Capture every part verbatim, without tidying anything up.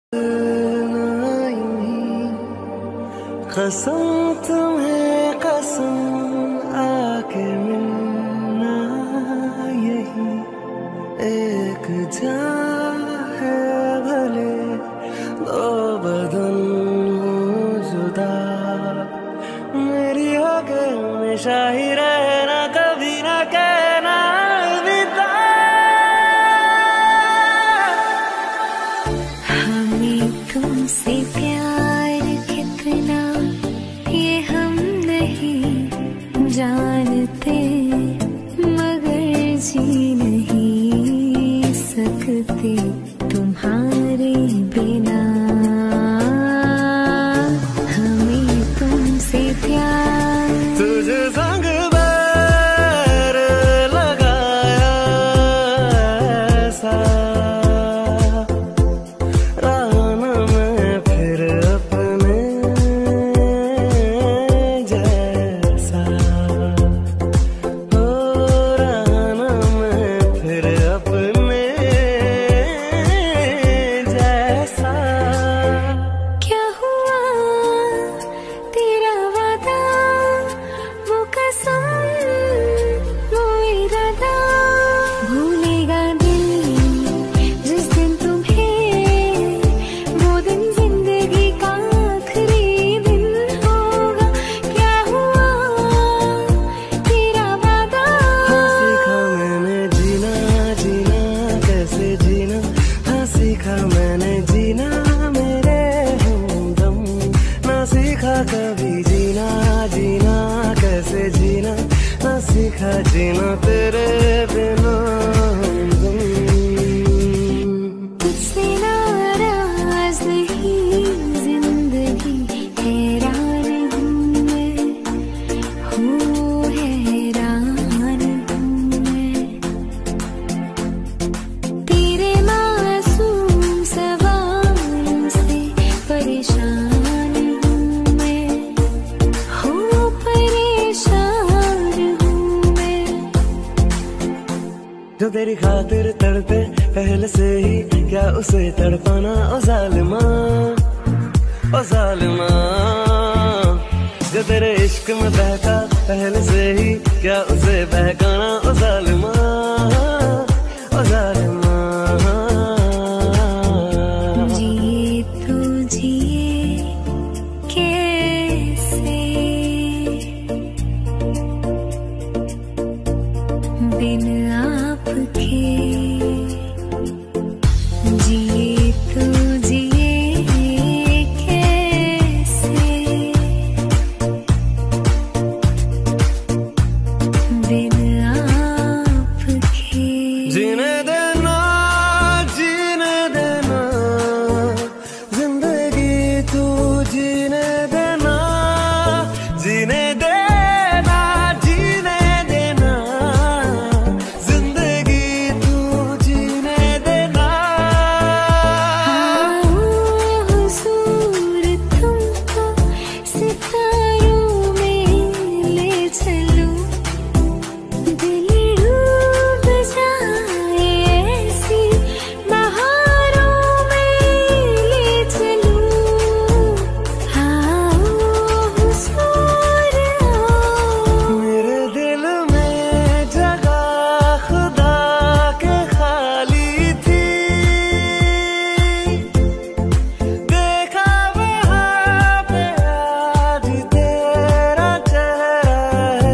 कसम तुम्हें कसम आके मिलना यही एक जान है भले दो बदन जुदा मेरी होके हमेशा ही रहना कभी ना कहना अलविदा। हमें तुमसे प्यार कितना ये हम नहीं जानते मगर जी नहीं सकते तुम्हारे बिना। हमें तुमसे प्यार तुझे संग बैर लगाया ऐसा राना मैं फिर अपने जैसा हो राना मैं फिर अपने जैसा। क्या हुआ तेरा वादा वो कसम वो इरादा भूलेगा दिल जिस दिन तुम्हें वो दिन जिंदगी का आखिरी दिन होगा। क्या हुआ तेरा वादा हाँ सीखा मैंने जीना जीना कैसे जीना हाँ सीखा मैंने जीना मेरे हमदम ना सीखा कभी जीना जीना कैसे जीना ना सीखा जीना तेरे बिना हमदम। तुझसे नाराज नहीं जिंदगी हैरान हूँ मैं हूँ हैरान हूँ मैं तेरे मासूम सवालों से परेशान हूँ मैं हूँ परेशान हूँ मैं। जो तेरी खातिर तड़पे पहले से ही क्या उसे तड़पाना ओ जालिमा ओ जालिमा। जो तेरे इश्क में बहका पहले से ही क्या उसे बहकाना ओ जालिमा ओ जालिमा। जिए तो जिए कैसे बिन आपके जिए तो जिए कैसे बिन आपके। जीने देना जीने देना जिंदगी तू जीने देना जीने देना जीने देना जिंदगी तू जीने देना। हुजूर तुमको सितारों में ले चलो दिल डूब जाए ऐसी बहारों में ले चलो। हाँ हुजूर आओ मेरे दिल में जगह खुदा के खाली थी देखा वहाँ पे आज तेरा चेहरा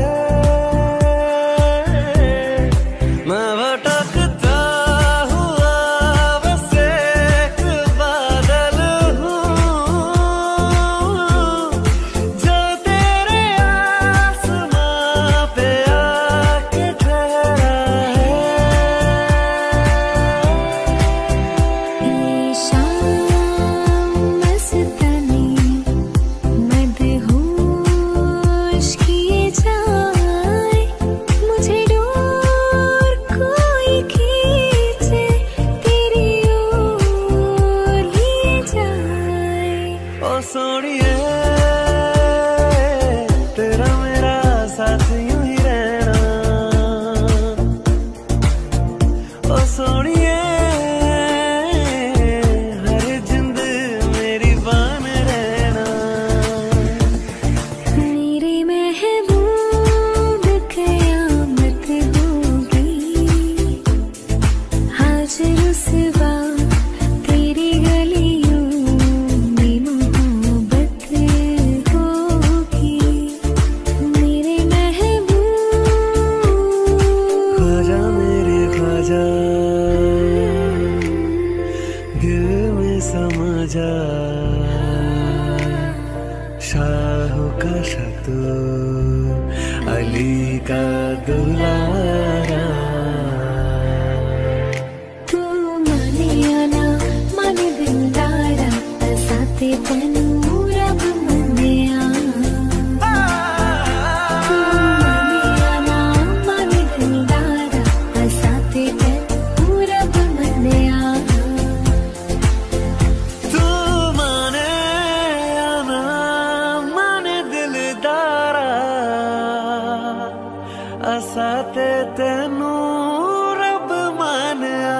है। मैं भटकता हुआ बस एक बादल हूँ जो तेरे आसमां पे आके ठहरा है। ये शाम मस्तानी मदहोश किए जाए मुझे डोर कोई खींचे तेरी ओर लिए जाए। ओ सोनिए तेरा मेरा साथ यूं ही रहना ओ सोनिए हर जिंदगी समझा शाह का शतू अली का दुलारा। तू माने या ना माने दिलदारा साथे तेनू रब मन्निया। तू माने या ना माने दिलदारा साथे तेनू रब मन्निया। तू माने या ना माने दिलदारा साथे तेनू रब मन्निया।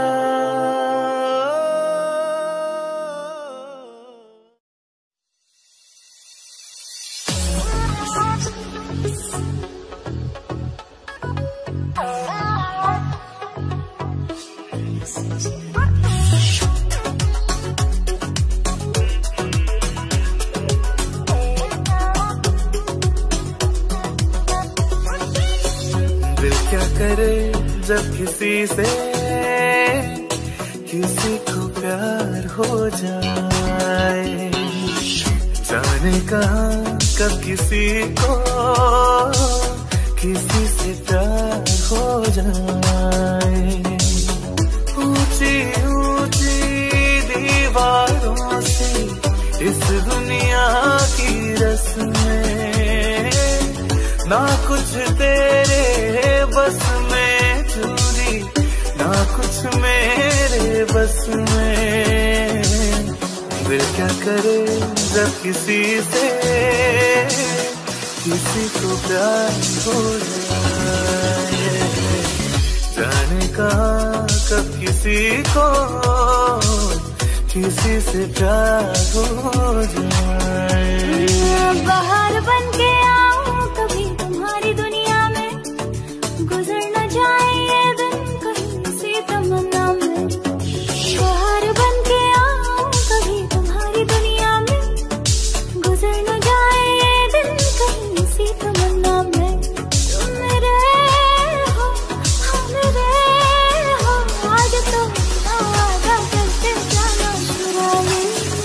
दिल क्या करे जब किसी से किसी को प्यार हो जाए, जाने कहाँ कब किसी को किसी से प्यार हो जाए। ऊंची ऊंची दीवारों से इस दुनिया की रस्में, ना कुछ तेरे बस में चूरी, ना कुछ मेरे बस में। दिल क्या करे जब किसी से किसी को प्यार हो जाए, जाने कहाँ कब किसी को किसी से प्यार हो जाए। बाहर बन के आऊं कभी तुम्हारी दुनिया में, गुजर न जाए ये दिन कहीं सी तमन्ना में। बाहर बन के आऊं कभी तुम्हारी दुनिया में, गुजर न जाए ये दिन कहीं सी तमन्ना में। तुम मेरे हो हम मेरे हो, आज तो वादा करके जाना चुराए।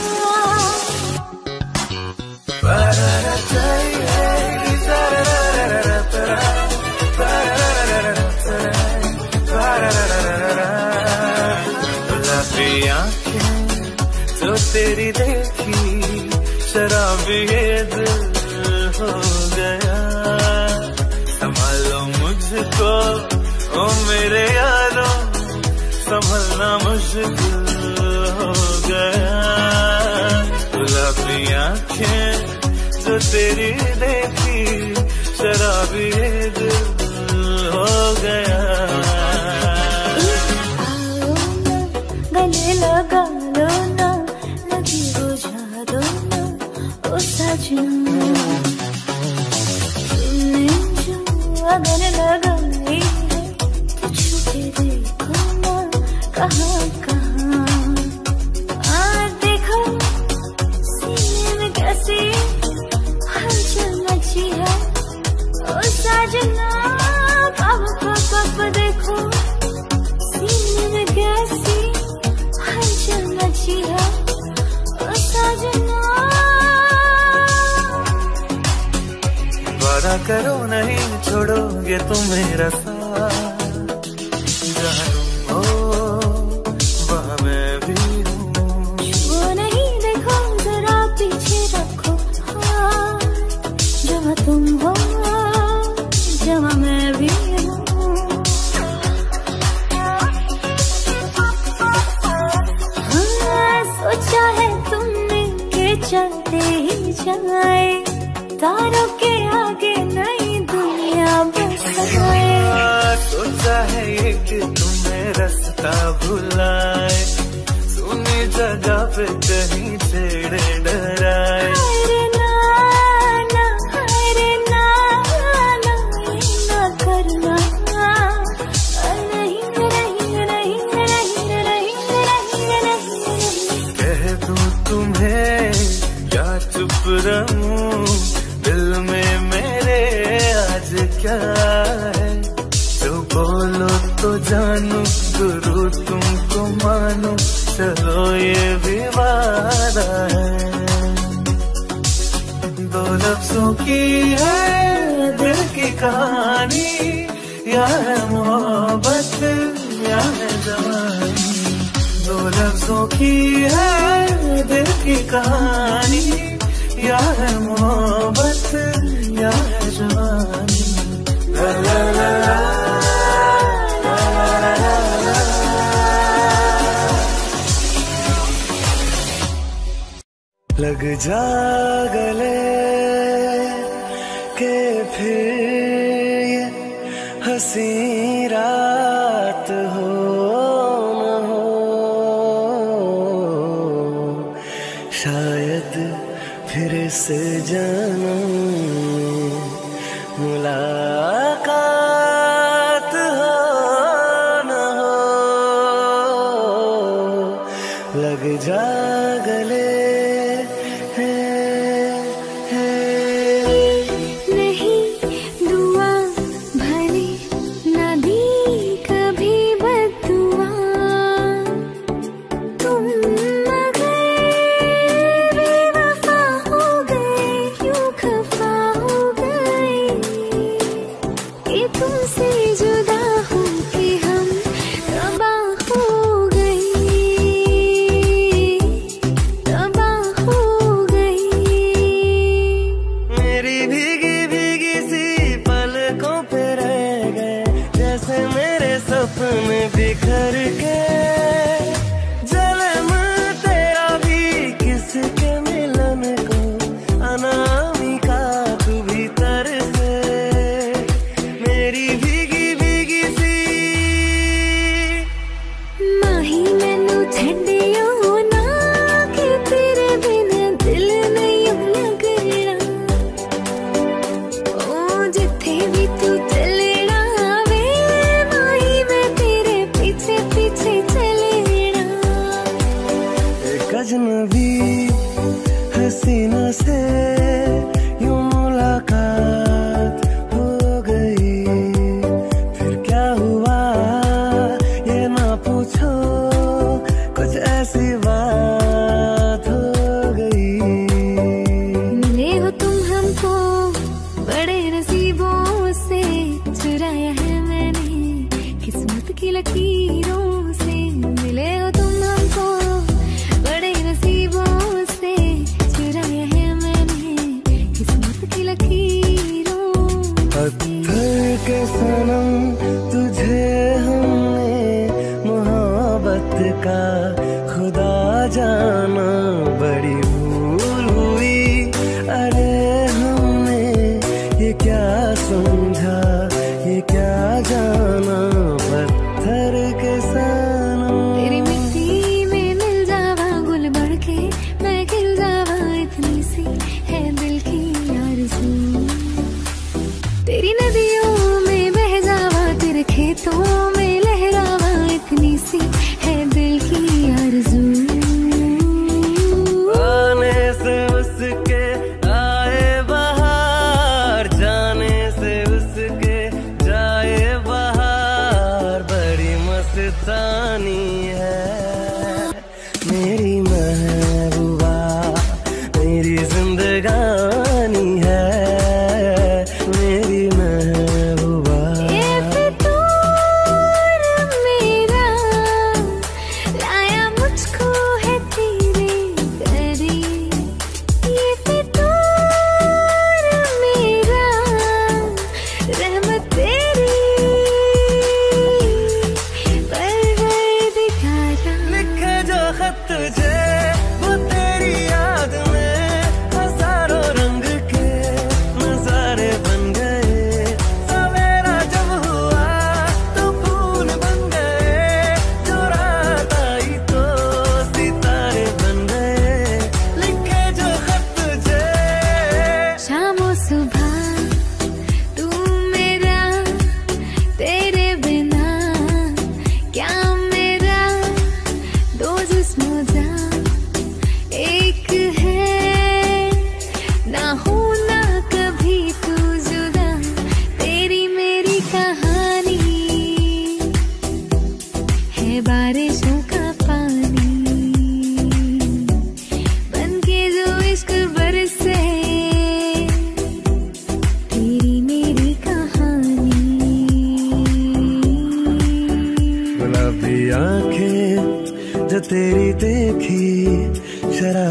जो तेरी देखी शराबी ये दिल हो गया। संभालो मुझको ओ मेरे यारों, संभलना मुश्किल हो गया। गुलाबी आँखें जो तेरी देखी शराबी ये दिल हो गया। गले लगा लो ना, लगी बुझा दो ना ओ सजना। तुमने जो अगर लगाई है तो छुपे देखो ना कहाँ कहाँ। आ देखो सीने में कैसी हलचल मची है ओ सजना। कब कब देखो सीने में कैसी हलचल मची है ओ सजना। वादा करो नहीं छोड़ोगे तुम मेरा साथ, जहाँ तुम हो वहाँ मैं भी हूँ। वो नहीं देखो जरा पीछे रखो हाथ, जहाँ तुम हो जहाँ मैं भी हूँ। हाँ, सोचा है तुमने के चलते ही जाए, तारों के आगे नई दुनिया बसाए। सोचा है ये कि तुम्हें रास्ता भुलाए, सुनी जगह पे कहीं छेड़े डराए। अरे ना ना अरे ना ना ना करना, नहीं नहीं नहीं नहीं नहीं नहीं। कह दूं तुम्हें या चुप रहूं, दिल में मेरे आज क्या है। जो बोलो तो जानू, गुरु तुमको मानो, चलो ये विवाह खुदा है। दो लफ्जों की है दिल की कहानी, या है मोहब्बत या है जवानी। दो लफ्जों की है दिल की कहानी, या है मोहब्बत या है जवानी। ला ला ला ला लग जा गले के फिर ये हंसी रात हो न हो, शायद फिर से जन्म मुलाकात हो न हो। लग जा गले में बिखर के जन्म तेरा भी किसके मिलन को, अनामिका तू भीतर से मेरी भीगी भीगी सी। माही मैनू छड्डियो ना कि तेरे बिन दिल नहीं लगना, ओ जिथे भी तू चलना वे माही मैं तेरे पीछे पीछे चलना। एक अजनबी हसीना से यूं मुलाकात हो गई, फिर क्या हुआ ये ना पूछो, कुछ ऐसी बात हो गई। मिले हो तुम हमको बड़े नसीबों से, चुराया है मैंने किस्मत की लकीरों से। मिले हो तुम हमको बड़े नसीबों से, चुराया है मैंने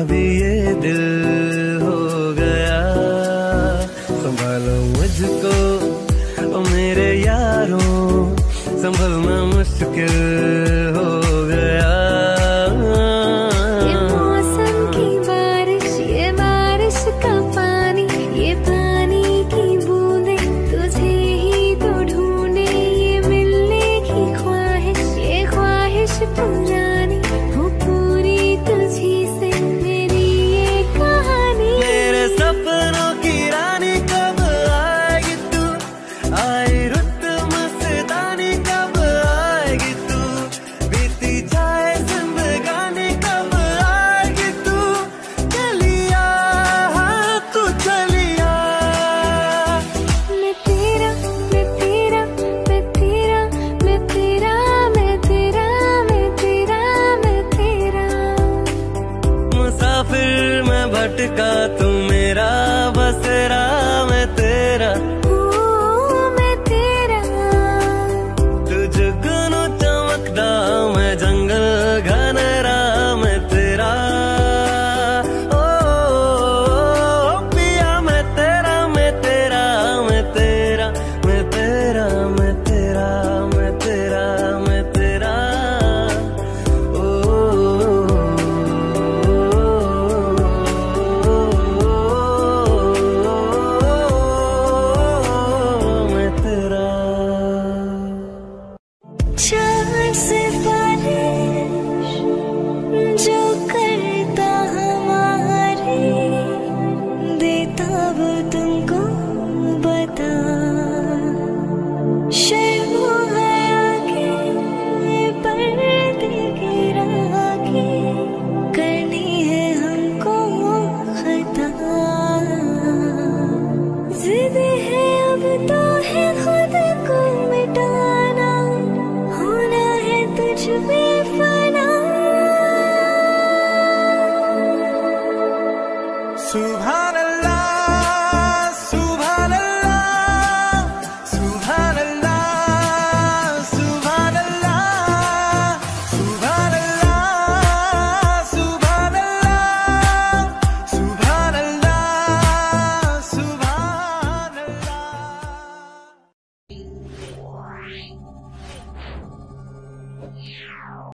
भी ये दिल हो गया। संभालो मुझको ओ मेरे यारों, संभलना मुश्किल हो गया। ये मौसम की बारिश, ये बारिश का पानी, ये पानी की बूंदे तुझे ही तो ढूंढे। ये मिलने की ख्वाहिश, ये ख्वाहिश पुरानी हो पूरी तुझी से मेरी ये कहानी। मेरे सपनों की रानी कब आएगी तू, आई रुत मस्तानी कब आएगी तू, बीती जाए जिंदगानी कब आएगी तू। चलिया हाँ तू चलिया। मैं तेरा, मैं तेरा, मैं तेरा, मैं तेरा, मैं तेरा, मैं तेरा, मैं तेरा। मुसाफिर मैं भटका तू मेरा बसेरा, मैं तेरा। ओ मैं तेरा, तू जुगनू चमकदा मैं जंगल घनेरा, मैं तेरा। ओ पिया मैं तेरा, मैं तेरा, मैं तेरा, मैं तेरा, मैं तेरा, मैं तेरा, मैं तेरा। ओ मैं तेरा। चार से बारिश जो करता हमारे, देता वो तुमको बता। शर्मो है आगे पर्दे गिरा के, करनी है हमको खता। जिद है अब तो है खुद को मिटाना, होना है तुझ में फना। सुबह